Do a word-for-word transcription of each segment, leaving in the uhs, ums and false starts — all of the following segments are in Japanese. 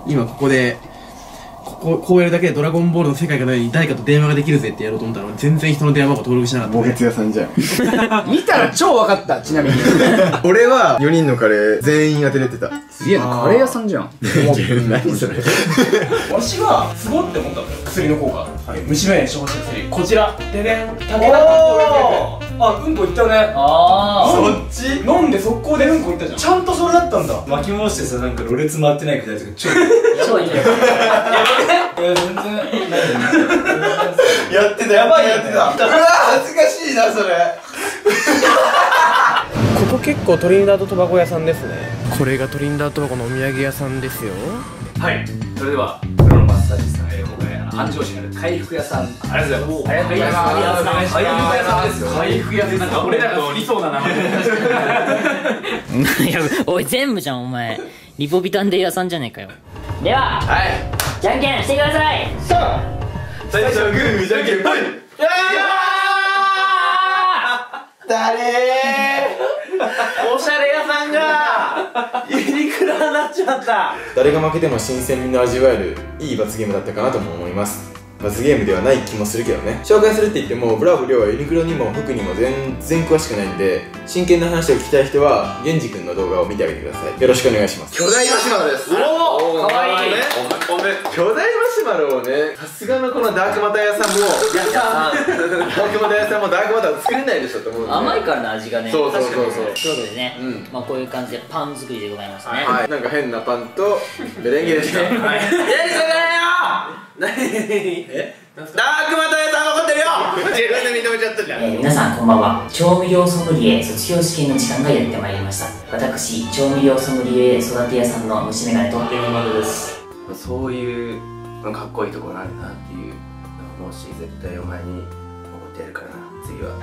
今ここでこここうやるだけでドラゴンボールの世界がないのに誰かと電話ができるぜってやろうと思ったら全然人の電話番号登録しなかった。 おへつ屋さんじゃん。 見たら超分かった。ちなみに俺はよにんのカレー全員当てれてた。 すげえな、カレー屋さんじゃん。 何それ。 わしはすごって思ったんだよ、薬の効果。虫歯炎処方した薬、こちらででん、竹田って言われてる。あ、うんこいったよね。ああ、そっち飲んで速攻でうんこいったじゃん。ちゃんとそれだったんだ。 巻き戻してさ、なんかろれつ回ってないくらいとか超超いいね。 いや全然やってたやばいやってた。うわ恥ずかしいなそれ。 ここ結構トリニダード・トバゴ屋さんですね。これがトリニダード・トバゴのお土産屋さんですよ。 はい、それではプロのマッサージ師さん、えー、今回繁盛市にある回復屋さん、ありがとうございます。ありがとうございます。回復屋さんですよ。回復屋さん、なんか俺らが好きそうな名前。 いや、おい全部じゃんお前。リポビタンデー屋さんじゃねえかよ。では、はい、じゃんけんしてください。そう、 最初はグーじゃんけんぽい。誰ー、おしゃれ屋さんがユニクロになっちゃった。誰が負けても新鮮味の味わえるいい罰ゲームだったかなとも思います。罰ゲームではない気もするけどね。紹介するって言ってもブラボリョウはユニクロにも服にも全然詳しくないんで、真剣な話を聞きたい人はゲンジ君の動画を見てあげてください。よろしくお願いします。巨大マシュマロです。おお、かわいい。巨大マシュマロをね、さすがのこのダークマター屋さんもダークマター屋さんもダークマター作れないでしょと思う。 甘いからな、味がね。 そうそうそうそう。 ということでね、まあこういう感じでパン作りでございますね。 はい、なんか変なパンとメレンゲでした。はい。何それよ。何？え？ダークマター屋さん残ってるよ。自分で認めちゃったじゃん。 えー、皆さんこんばんは。調味料ソムリエ卒業試験の時間がやってまいりました。私、調味料ソムリエ育て屋さんの虫眼鏡とエムマルです。そういうのかっこいいところあるなっていうのもし絶対お前に怒ってやるからな、次は。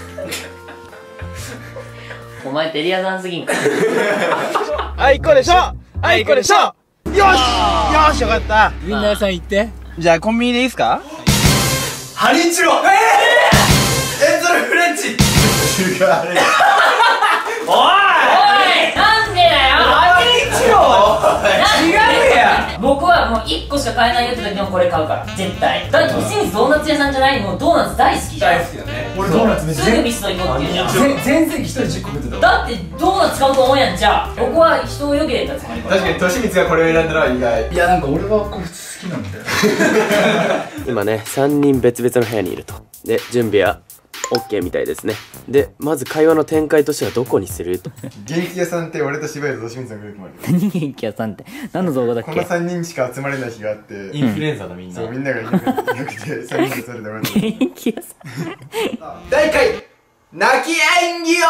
お前テリアさんすぎんか。 あいこでしょ、あいこでしょ。よしよし、よかった。 みんな屋さん行って。 じゃあコンビニでいいっすか。 ハニチロ。ええ、エンゾルフレンチ。違う。 おいおい、なんでだよ。 ハニチロ。違うやん。 僕はもういっこしか買えないよって時もこれ買うから絶対。だって清水ドーナツ屋さんじゃないの、ドーナツ大好きじゃん。 大好きだね。 俺ドーナツめっちゃすぐミスト行こうって言うじゃん。 全然一人じゅっこ食ってた。 だってドーナツ買うと思うやん。じゃあ僕は人をよけれたつもり。 確かに利光がこれを選んだのは意外。 いや、なんか俺はこれ好きなんだよ。 今ね、さんにん別々の部屋にいると。で、準備は OK みたいですね。で、まず会話の展開としてはどこにすると。 元気屋さんって俺と柴谷と利光さんがよくもある。 何元気屋さんって何の動画だっけ。 このさんにんしか集まれない日があって、 インフルエンザのみんな。 そう、みんながいなくてさんにんでそれで俺と元気屋さん。 だいいっかい泣き演技を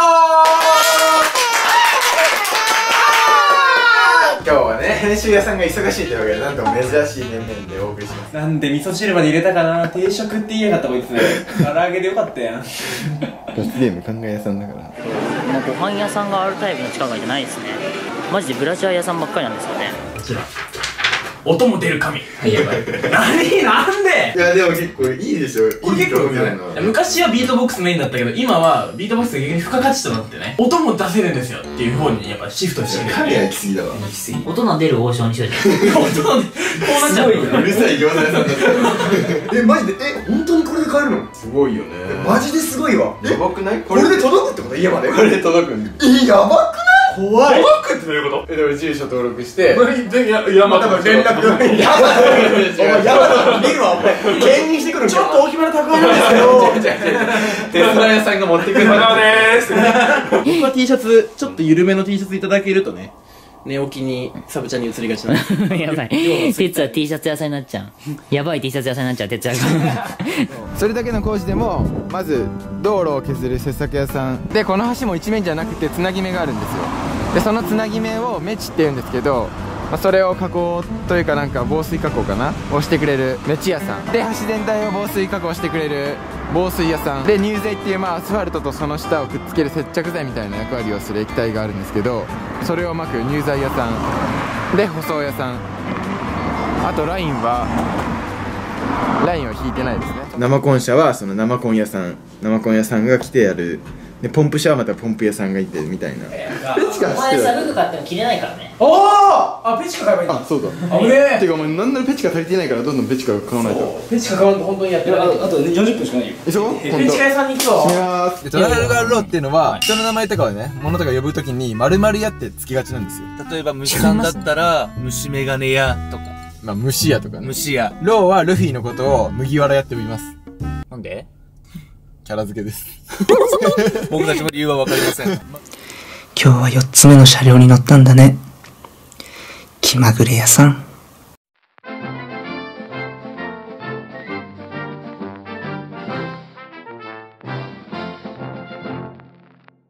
今日はね、編集屋さんが忙しいというわけで、なんとも珍しい面々でお送りします。 なんで味噌汁まで入れたかな。定食って言いやがったこいつ。唐揚げでよかったやん。 罰ゲーム考え屋さんだから。 もうご飯屋さんがあるタイプの地下街じゃないですね。マジでブラジャー屋さんばっかりなんですよね。 こちら音も出る紙。 はいやばい。 何なんで。 いやでも結構いいでしょ。 これ結構昔はビートボックスメインだったけど、今はビートボックスが逆に付加価値となってね、音も出せるんですよっていう方にやっぱシフトしてる。 影が行き過ぎだわ。 行き過ぎ。 音の出る王将にしようじゃん。 音のこうなっちゃうよ。 うるさい餃子屋さんだった。え、マジで、え、本当にこれで買えるの？すごいよね。マジですごいわ。やばくない？これで届くってこと？家まで？これで届くんで。え、やばくない？怖い。届くってどういうこと？え、でも住所登録して。 いや、いや、まあ連絡。 やばい。お前やばい。見るわ、お前。兼任してくるんだよ。ちょっと大きめの宅配なんですけど。テスラ屋さんが持ってくる。 高尾でーす。僕は T シャツ、ちょっと緩めの T シャツいただけるとね、寝起きにサブちゃんに移りがちな。 やばい。哲は T シャツ屋さんになっちゃう。やばい T シャツ屋さんになっちゃう、哲也が。 それだけの工事でもまず道路を削る切削屋さんで、この橋も一面じゃなくてつなぎ目があるんですよ。でそのつなぎ目をメチって言うんですけど、まあ、それを加工というかなんか防水加工かなをしてくれるメチ屋さんで、橋全体を防水加工してくれる防水屋さんで、乳剤っていう、まあ、アスファルトとその下をくっつける接着剤みたいな役割をする液体があるんですけど、それをまく乳剤屋さんで、舗装屋さん、あとラインはラインを引いてないですね。生コン車はその生コン屋さん、生コン屋さんが来てやるでポンプシャワーまたポンプ屋さんがいてみたいな。ペチカお前さ服買っても着れないからね。 おお、あ、ペチカ買えばいいんだ。 あ、そうだ。 あぶねえ。 てかお前なんならペチカ足りてないからどんどんペチカ買わないと。 ペチカ買わんと本当にやってる。あとよんじゅっぷんしかないよ。 え、そう？ ペチカ屋さんに行くぞ。 いやー、トラファルガーローっていうのは人の名前とかをね、物とか呼ぶときに丸々やってつきがちなんですよ。 例えば虫さんだったら虫眼鏡屋とか、 まあ虫屋とかね。 虫屋。 ローはルフィのことを麦わらやって呼びます。 なんで？ キャラ付けです。 僕たちも理由はわかりません。 今日はよっつめの車両に乗ったんだね。気まぐれ屋さん。